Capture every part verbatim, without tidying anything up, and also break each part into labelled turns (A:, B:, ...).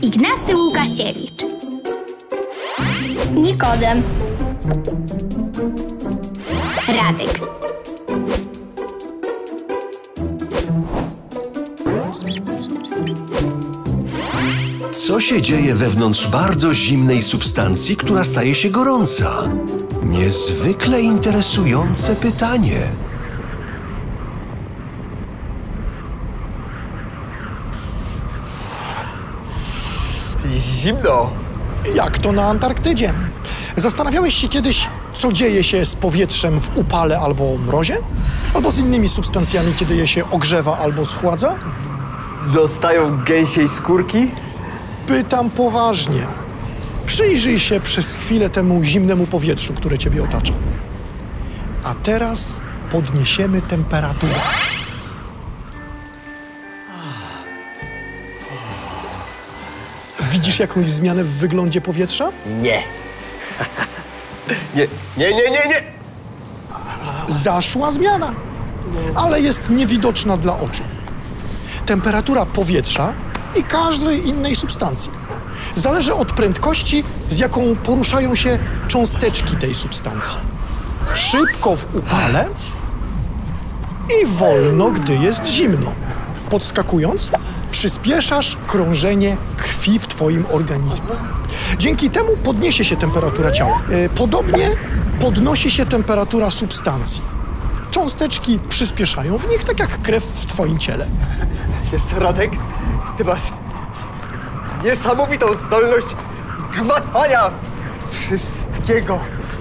A: Ignacy Łukasiewicz.
B: Nikodem.
A: Radek.
C: Co się dzieje wewnątrz bardzo zimnej substancji, która staje się gorąca? Niezwykle interesujące pytanie.
D: Zimno.
E: Jak to na Antarktydzie? Zastanawiałeś się kiedyś, co dzieje się z powietrzem w upale albo mrozie? Albo z innymi substancjami, kiedy je się ogrzewa albo schładza?
D: Dostają gęsiej skórki?
E: Pytam poważnie. Przyjrzyj się przez chwilę temu zimnemu powietrzu, które ciebie otacza. A teraz podniesiemy temperaturę. Widzisz jakąś zmianę w wyglądzie powietrza?
D: Nie. nie, nie, nie, nie, nie.
E: Zaszła zmiana, ale jest niewidoczna dla oczu. Temperatura powietrza i każdej innej substancji zależy od prędkości, z jaką poruszają się cząsteczki tej substancji. Szybko w upale i wolno, gdy jest zimno. Podskakując, przyspieszasz krążenie krwi w twoim organizmie. Dzięki temu podniesie się temperatura ciała. Podobnie podnosi się temperatura substancji. Cząsteczki przyspieszają w nich, tak jak krew w twoim ciele.
D: Wiesz co, Radek? Ty masz niesamowitą zdolność gmatania wszystkiego.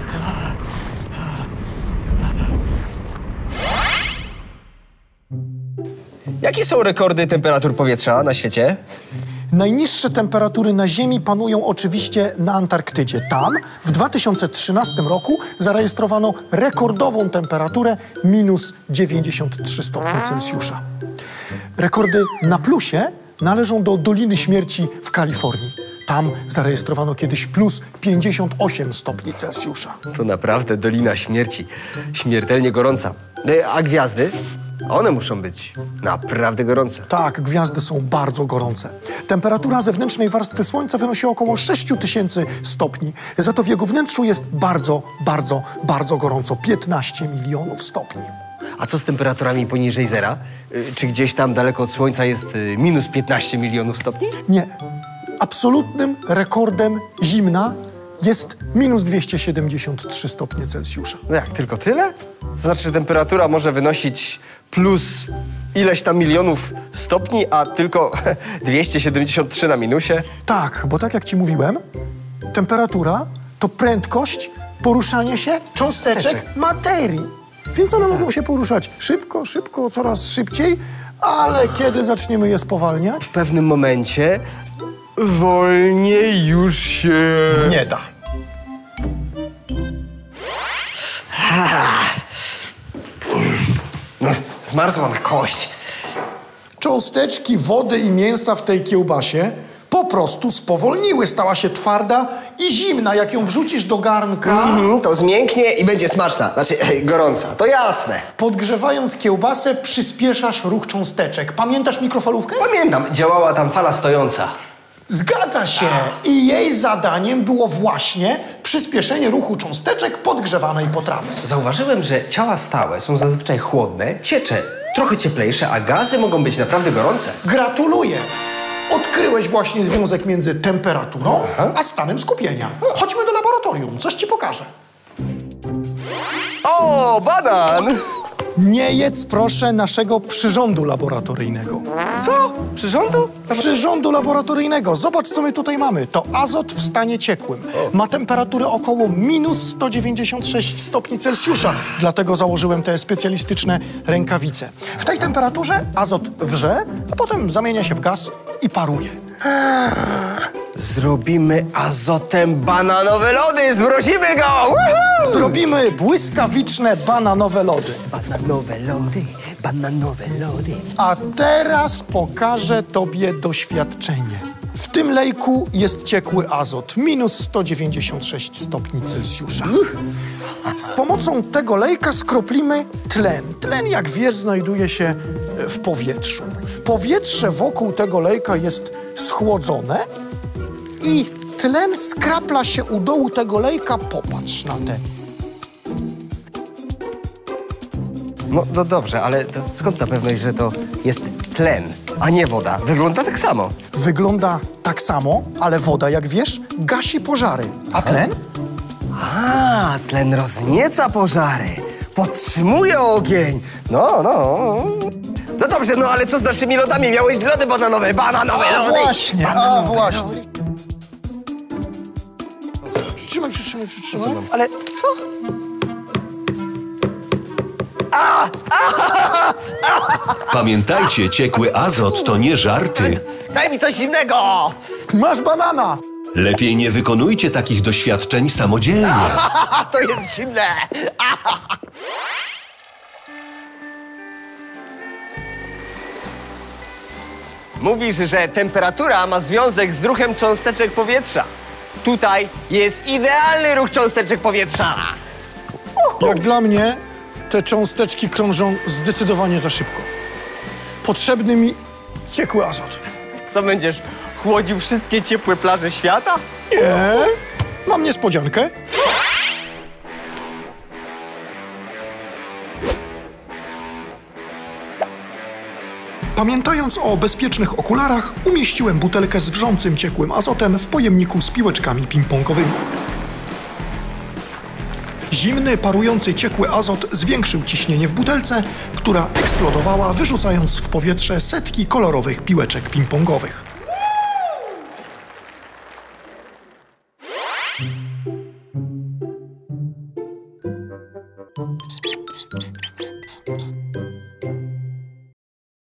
D: Jakie są rekordy temperatur powietrza na świecie?
E: Najniższe temperatury na Ziemi panują oczywiście na Antarktydzie. Tam w dwa tysiące trzynastym roku zarejestrowano rekordową temperaturę minus dziewięćdziesiąt trzy stopnie Celsjusza. Rekordy na plusie należą do Doliny Śmierci w Kalifornii. Tam zarejestrowano kiedyś plus pięćdziesiąt osiem stopni Celsjusza.
D: To naprawdę Dolina Śmierci. Śmiertelnie gorąca. A gwiazdy? One muszą być naprawdę gorące.
E: Tak, gwiazdy są bardzo gorące. Temperatura zewnętrznej warstwy Słońca wynosi około sześć tysięcy stopni. Za to w jego wnętrzu jest bardzo, bardzo, bardzo gorąco. piętnaście milionów stopni.
D: A co z temperaturami poniżej zera? Czy gdzieś tam daleko od Słońca jest minus piętnaście milionów stopni?
E: Nie. Absolutnym rekordem zimna jest minus dwieście siedemdziesiąt trzy stopnie Celsjusza.
D: No jak, tylko tyle? To znaczy, że temperatura może wynosić plus ileś tam milionów stopni, a tylko dwieście siedemdziesiąt trzy na minusie?
E: Tak, bo tak jak ci mówiłem, temperatura to prędkość poruszania się cząsteczek materii. Więc one mogą się poruszać szybko, szybko, coraz szybciej, ale kiedy zaczniemy je spowalniać?
D: W pewnym momencie wolniej już się
E: nie da.
D: Zmarzła na kość.
E: Cząsteczki wody i mięsa w tej kiełbasie po prostu spowolniły. Stała się twarda i zimna. Jak ją wrzucisz do garnka...
D: Mm, to zmięknie i będzie smaczna. Znaczy, ej, gorąca. To jasne.
E: Podgrzewając kiełbasę, przyspieszasz ruch cząsteczek. Pamiętasz mikrofalówkę?
D: Pamiętam. Działała tam fala stojąca.
E: Zgadza się. I jej zadaniem było właśnie przyspieszenie ruchu cząsteczek podgrzewanej potrawy.
D: Zauważyłem, że ciała stałe są zazwyczaj chłodne, ciecze trochę cieplejsze, a gazy mogą być naprawdę gorące.
E: Gratuluję. Odkryłeś właśnie związek między temperaturą Aha. a stanem skupienia. Chodźmy do laboratorium, coś ci pokażę.
D: O, banan!
E: Nie jedz proszę naszego przyrządu laboratoryjnego.
D: Co? Przyrządu?
E: Przyrządu laboratoryjnego. Zobacz, co my tutaj mamy. To azot w stanie ciekłym. Ma temperaturę około minus sto dziewięćdziesiąt sześć stopni Celsjusza. Dlatego założyłem te specjalistyczne rękawice. W tej temperaturze azot wrze, a potem zamienia się w gaz i paruje.
D: Zrobimy azotem bananowe lody! Zmrozimy go! Woohoo!
E: Zrobimy błyskawiczne bananowe lody.
D: Bananowe lody, bananowe lody.
E: A teraz pokażę tobie doświadczenie. W tym lejku jest ciekły azot, minus sto dziewięćdziesiąt sześć stopni Celsjusza. Z pomocą tego lejka skroplimy tlen. Tlen, jak wiesz, znajduje się w powietrzu. Powietrze wokół tego lejka jest schłodzone i tlen skrapla się u dołu tego lejka. Popatrz na te.
D: No, no dobrze, ale to skąd ta pewność, że to jest tlen, a nie woda? Wygląda tak samo.
E: Wygląda tak samo, ale woda, jak wiesz, gasi pożary. A tlen?
D: A, tlen roznieca pożary, podtrzymuje ogień. No, no. No dobrze, no ale co z naszymi lodami? Miałeś lody bananowe, bananowe
E: A
D: lody.
E: właśnie, a
D: bananowe
E: właśnie.
D: lody.
E: Przytrzymaj, przytrzymaj, przytrzymaj.
D: Ale co?
C: Pamiętajcie, ciekły azot to nie żarty.
D: Daj mi coś zimnego!
E: Masz banana!
C: Lepiej nie wykonujcie takich doświadczeń samodzielnie.
D: A, to jest zimne! Mówisz, że temperatura ma związek z ruchem cząsteczek powietrza. Tutaj jest idealny ruch cząsteczek powietrza.
E: Jak dla mnie, te cząsteczki krążą zdecydowanie za szybko. Potrzebny mi ciekły azot.
D: Co, będziesz chłodził wszystkie ciepłe plaże świata?
E: Nie, mam niespodziankę. Pamiętając o bezpiecznych okularach, umieściłem butelkę z wrzącym ciekłym azotem w pojemniku z piłeczkami ping-pongowymi. Zimny, parujący ciekły azot zwiększył ciśnienie w butelce, która eksplodowała, wyrzucając w powietrze setki kolorowych piłeczek ping-pongowych.